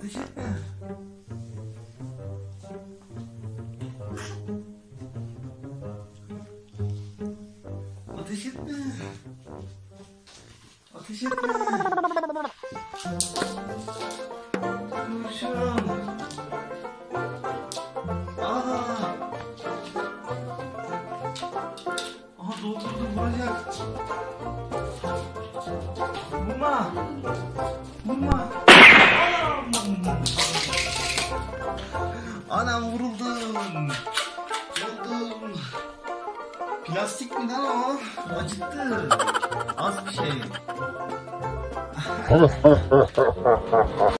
Ateş etme. Ateş etme. Ateş etme. Kurşun. Aha doldurdu, vuracak. Vurma. Vurma. Anam vuruldum. Vuruldum. Plastik mi lan o? Acıttı. Az bir şey.